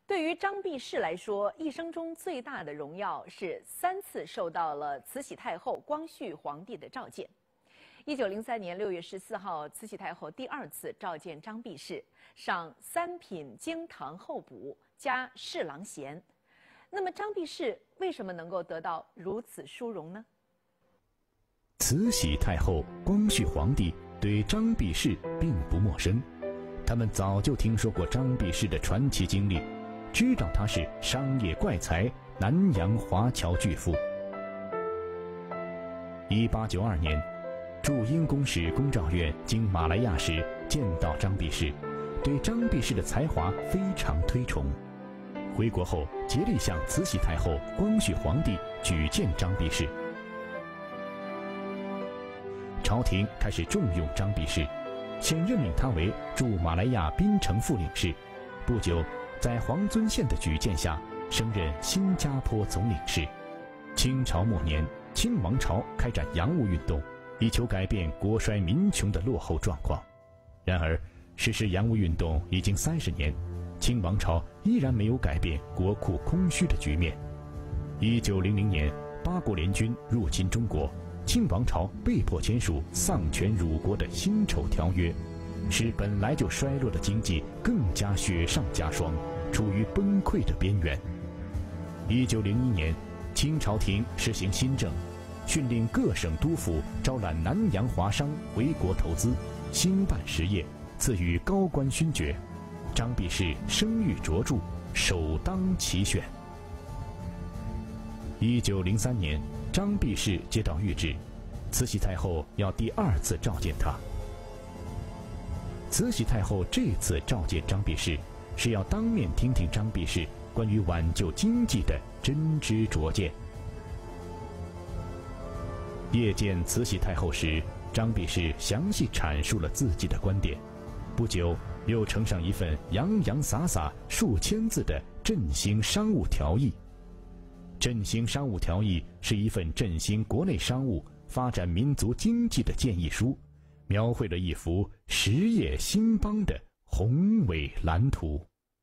对于张弼士来说，一生中最大的荣耀是3次受到了慈禧太后、光绪皇帝的召见。1903年6月14号，慈禧太后第2次召见张弼士，赏3品京堂候补加侍郎衔。那么张弼士为什么能够得到如此殊荣呢？ 慈禧太后、光绪皇帝对张弼士并不陌生，他们早就听说过张弼士的传奇经历，知道他是商业怪才、南洋华侨巨富。1892年，驻英公使龚兆远经马来亚时见到张弼士，对张弼士的才华非常推崇。回国后，竭力向慈禧太后、光绪皇帝举荐张弼士。朝廷开始重用张弼士，先任命他为驻马来亚槟城副领事，不久，在黄遵宪的举荐下，升任新加坡总领事。清朝末年，清王朝开展洋务运动，以求改变国衰民穷的落后状况。然而，实施洋务运动已经30年，清王朝依然没有改变国库空虚的局面。1900年，八国联军入侵中国，清王朝被迫签署丧权辱国的辛丑条约，使本来就衰落的经济更加雪上加霜，处于崩溃的边缘。1901年，清朝廷实行新政，训令各省督府招揽南洋华商回国投资，兴办实业，赐予高官勋爵。张弼士声誉卓著，首当其选。1903年，张弼士接到谕旨，慈禧太后要第2次召见他。慈禧太后这次召见张弼士，是要当面听听张弼士关于挽救经济的真知灼见。夜见慈禧太后时，张弼士详细阐述了自己的观点，不久又呈上一份洋洋洒洒数千字的振兴商务条议。振兴商务条议是一份振兴国内商务、发展民族经济的建议书，描绘了一幅实业兴邦的宏伟蓝图。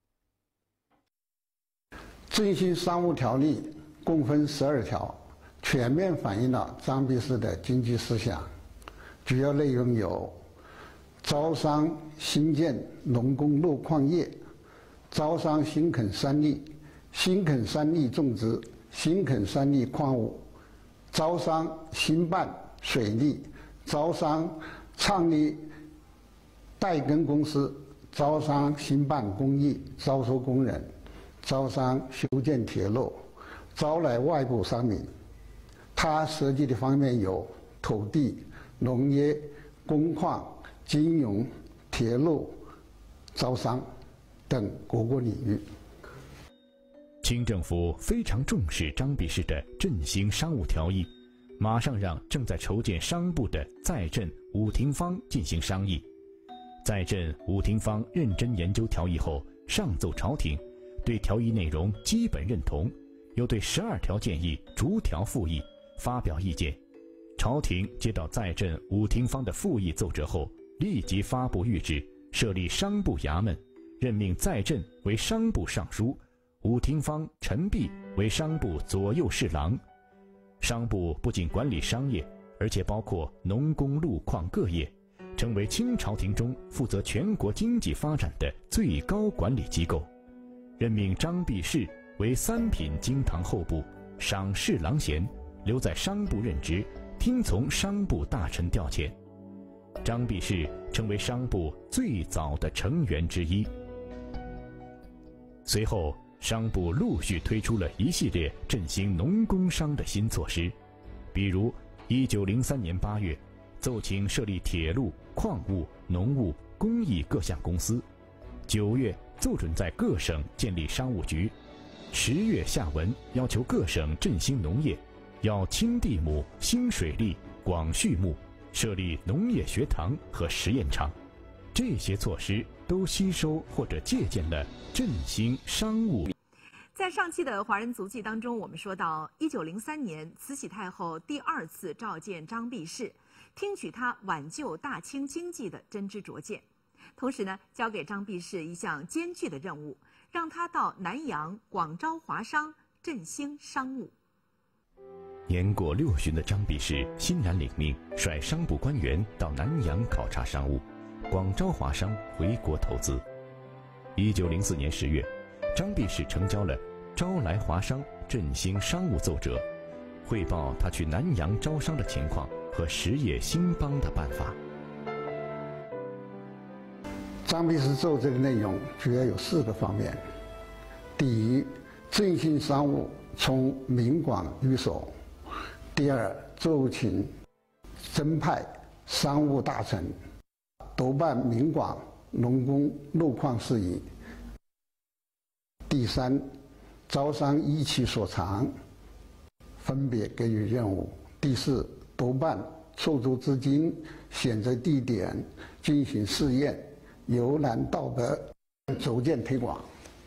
振兴商务条例共分12条，全面反映了张弼士的经济思想。主要内容有：招商兴建农工路矿业，招商新垦三利，新垦三利种植，新垦三利矿物，招商兴办水利，招商创立代耕公司，招商兴办工艺，招收工人，招商修建铁路，招来外部商民。它涉及的方面有土地、农业、工矿、金融、铁路、招商等各个领域。 清政府非常重视张弼士的振兴商务条议，马上让正在筹建商部的在镇伍廷芳进行商议。在镇伍廷芳认真研究条议后，上奏朝廷，对条议内容基本认同，又对12条建议逐条复议，发表意见。朝廷接到在镇伍廷芳的复议奏折后，立即发布谕旨，设立商部衙门，任命在镇为商部尚书，伍廷芳、陈璧为商部左右侍郎。商部不仅管理商业，而且包括农工路矿各业，成为清朝廷中负责全国经济发展的最高管理机构。任命张弼士为3品京堂候补，赏侍郎衔，留在商部任职，听从商部大臣调遣。张弼士成为商部最早的成员之一。随后，商部陆续推出了一系列振兴农工商的新措施，比如1903年8月，奏请设立铁路、矿物、农务、工艺各项公司；9月，奏准在各省建立商务局；10月下文要求各省振兴农业，要清地亩、兴水利、广畜牧，设立农业学堂和实验场。这些措施都吸收或者借鉴了振兴商务。 在上期的华人足迹当中，我们说到1903年，慈禧太后第2次召见张弼士，听取他挽救大清经济的真知灼见，同时呢，交给张弼士一项艰巨的任务， 让他到南洋、广招华商，振兴商务。 年过60旬的张弼士欣然领命，率商部官员到南洋考察商务，广招华商回国投资。1904年10月，张弼士呈交了《招来华商振兴商务奏折》，汇报他去南洋招商的情况和实业兴邦的办法。 张弼士奏折的内容主要有4个方面：第一，振兴商务从民广入手；第二，奏请增派商务大臣，督办民广、农工、路矿事宜；第三，招商依其所长，分别给予任务；第四，督办筹足资金，选择地点，进行试验，由南到北，逐渐推广。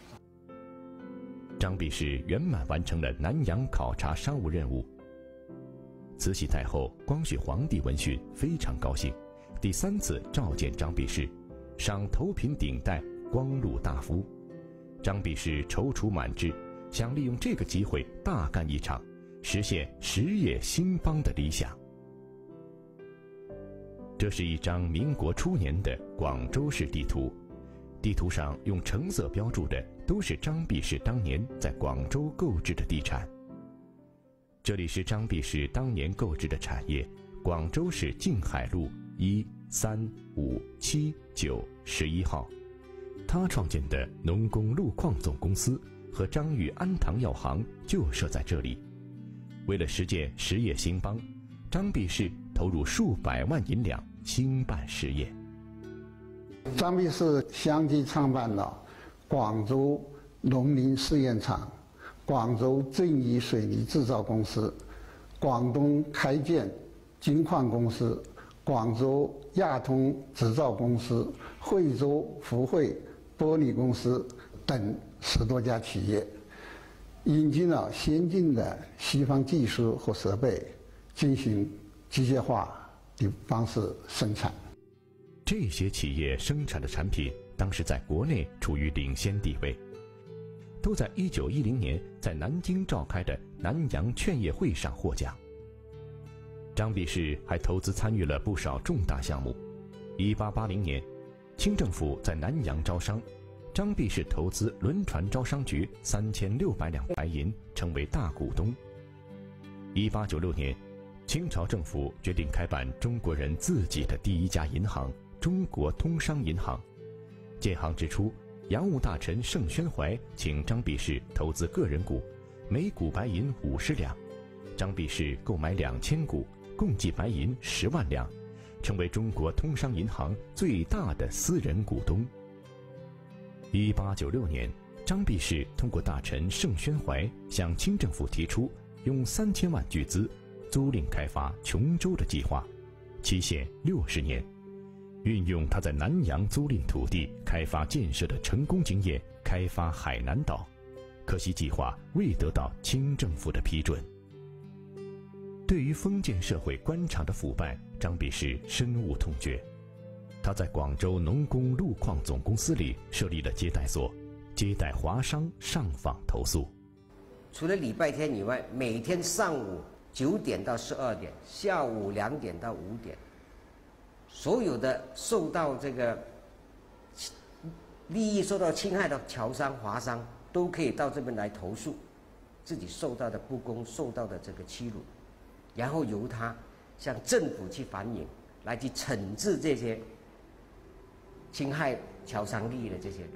张弼士圆满完成了南洋考察商务任务。慈禧太后、光绪皇帝闻讯非常高兴，第3次召见张弼士，赏头品顶戴光禄大夫。张弼士踌躇满志，想利用这个机会大干一场，实现实业兴邦的理想。这是一张民国初年的广州市地图，地图上用橙色标注的都是张弼士当年在广州购置的地产。这里是张弼士当年购置的产业：广州市静海路1、3、5、7、9、11号。他创建的农工路矿总公司和张裕安堂药行就设在这里。为了实践实业兴邦，张弼士投入数百万银两兴办实业。 张弼士相继创办了广州农林试验场、广州正义水泥制造公司、广东开建金矿公司、广州亚通制造公司、惠州福汇玻璃公司等10多家企业，引进了先进的西方技术和设备，进行机械化的方式生产。 这些企业生产的产品当时在国内处于领先地位，都在1910年在南京召开的南洋劝业会上获奖。张弼士还投资参与了不少重大项目。1880年，清政府在南洋招商，张弼士投资轮船招商局3600两白银，成为大股东。1896年，清朝政府决定开办中国人自己的第1家银行——中国通商银行。建行之初，洋务大臣盛宣怀请张弼士投资个人股，每股白银50两，张弼士购买2000股，共计白银10万两，成为中国通商银行最大的私人股东。1896年，张弼士通过大臣盛宣怀向清政府提出用3000万巨资租赁开发琼州的计划，期限60年，运用他在南洋租赁土地开发建设的成功经验，开发海南岛。可惜计划未得到清政府的批准。对于封建社会官场的腐败，张弼士深恶痛绝。他在广州农工路矿总公司里设立了接待所，接待华商上访投诉。 除了礼拜天以外，每天上午9点到12点，下午2点到5点，所有的受到这个利益受到侵害的侨商、华商都可以到这边来投诉自己受到的不公、受到的这个欺辱，然后由他向政府去反映，来去惩治这些侵害侨商利益的这些人。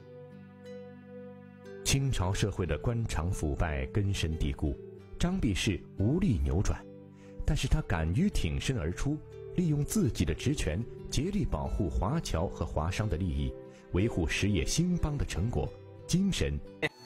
清朝社会的官场腐败根深蒂固，张弼士无力扭转，但是他敢于挺身而出，利用自己的职权，竭力保护华侨和华商的利益，维护实业兴邦的成果，精神。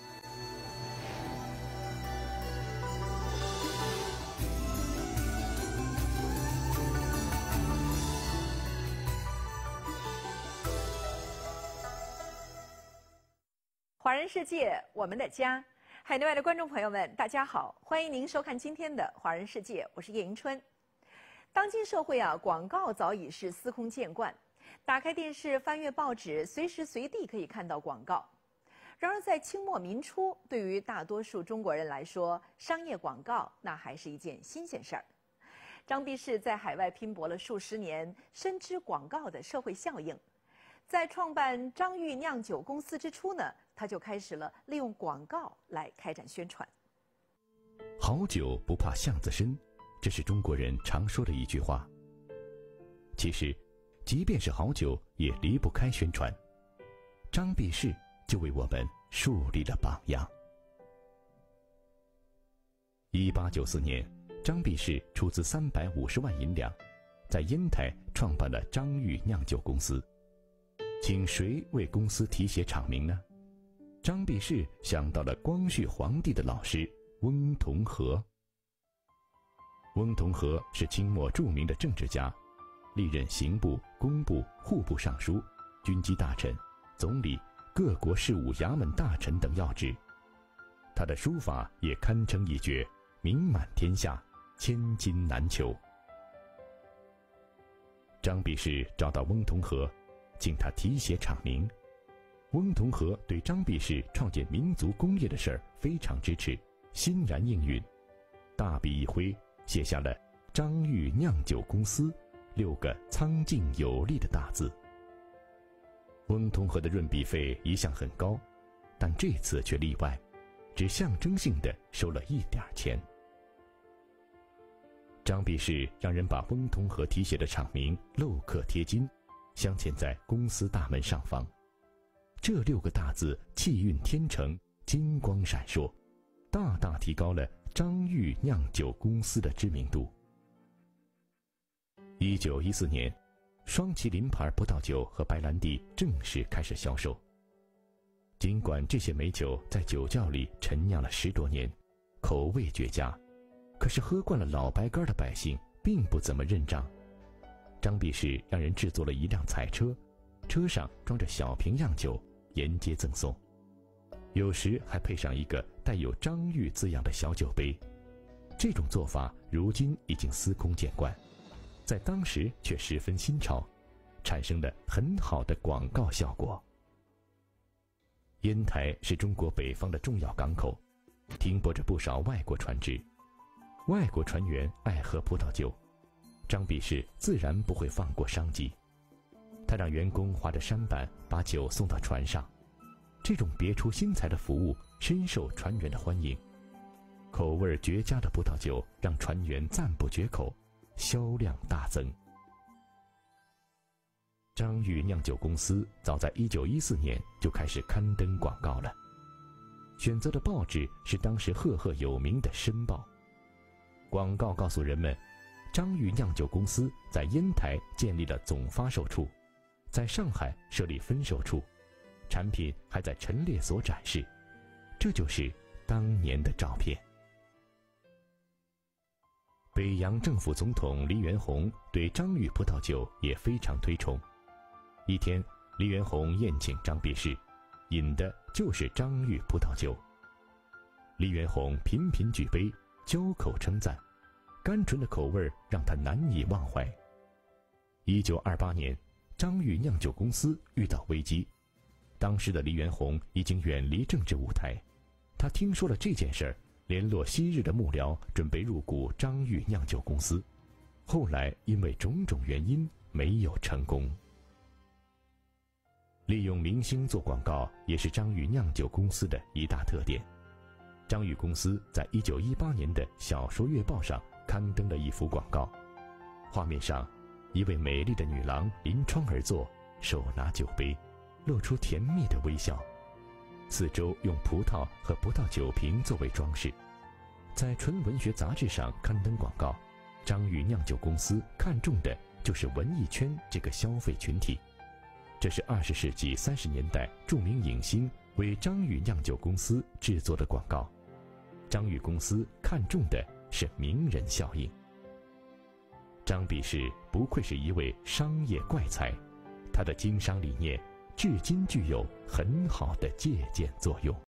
华人世界，我们的家。海内外的观众朋友们，大家好，欢迎您收看今天的《华人世界》，我是叶迎春。当今社会广告早已是司空见惯，打开电视、翻阅报纸，随时随地可以看到广告。 然而，在清末民初，对于大多数中国人来说，商业广告那还是一件新鲜事儿。张弼士在海外拼搏了数十年，深知广告的社会效应。在创办张裕酿酒公司之初呢，他就开始了利用广告来开展宣传。 好酒不怕巷子深，这是中国人常说的一句话。其实，即便是好酒，也离不开宣传。张弼士就为我们树立了榜样。1894年，张弼士出资350万银两，在烟台创办了张裕酿酒公司。请谁为公司题写厂名呢？张弼士想到了光绪皇帝的老师翁同龢。翁同龢是清末著名的政治家，历任刑部、工部、户部尚书、军机大臣、总理、各国事务衙门大臣等要职。他的书法也堪称一绝，名满天下，千金难求。张弼士找到翁同龢，请他题写厂名。翁同龢对张弼士创建民族工业的事儿非常支持，欣然应允，大笔一挥，写下了张裕酿酒公司6个苍劲有力的大字。翁同龢的润笔费一向很高，但这次却例外，只象征性地收了一点钱。张弼士让人把翁同龢题写的厂名镂刻贴金，镶嵌在公司大门上方。这6个大字气韵天成，金光闪烁，大大提高了张裕酿酒公司的知名度。1914年，双麒麟牌葡萄酒和白兰地正式开始销售。尽管这些美酒在酒窖里陈酿了10多年，口味绝佳，可是喝惯了老白干的百姓并不怎么认账。张弼士让人制作了一辆彩车，车上装着小瓶样酒，沿街赠送，有时还配上一个带有张裕字样的小酒杯。这种做法如今已经司空见惯，在当时却十分新潮，产生了很好的广告效果。烟台是中国北方的重要港口，停泊着不少外国船只，外国船员爱喝葡萄酒，张弼士自然不会放过商机。他让员工划着舢板把酒送到船上，这种别出心裁的服务深受船员的欢迎。口味绝佳的葡萄酒让船员赞不绝口，销量大增。张裕酿酒公司早在1914年就开始刊登广告了，选择的报纸是当时赫赫有名的《申报》。广告告诉人们，张裕酿酒公司在烟台建立了总发售处，在上海设立分售处，产品还在陈列所展示。这就是当年的照片。北洋政府总统黎元洪对张裕葡萄酒也非常推崇。一天，黎元洪宴请张弼士，饮的就是张裕葡萄酒。黎元洪频频举杯，交口称赞，甘醇的口味让他难以忘怀。1928年，张裕酿酒公司遇到危机，当时的黎元洪已经远离政治舞台，他听说了这件事儿，联络昔日的幕僚，准备入股张裕酿酒公司，后来因为种种原因没有成功。利用明星做广告也是张裕酿酒公司的一大特点。张裕公司在1918年的《小说月报》上刊登了一幅广告，画面上一位美丽的女郎临窗而坐，手拿酒杯，露出甜蜜的微笑，四周用葡萄和葡萄酒瓶作为装饰。在纯文学杂志上刊登广告，张裕酿酒公司看中的就是文艺圈这个消费群体。这是20世纪30年代著名影星为张裕酿酒公司制作的广告。张裕公司看中的是名人效应。张弼士不愧是一位商业怪才，他的经商理念至今具有很好的借鉴作用。